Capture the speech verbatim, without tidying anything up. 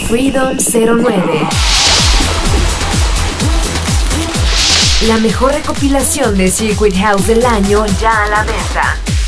Freedom cero nueve. La mejor recopilación de Circuit House del año ya a la venta.